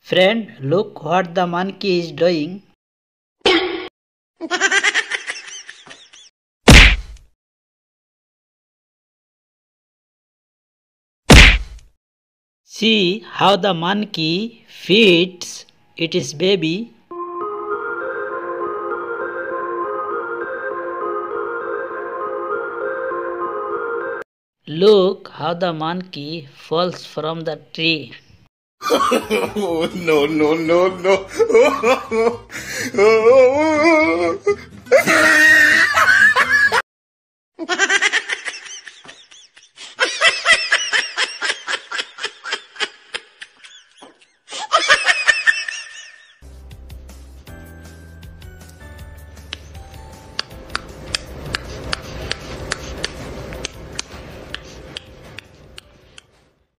Friend, look what the monkey is doing. See how the monkey feeds its baby. Look how the monkey falls from the tree. Oh, no, no, no, no.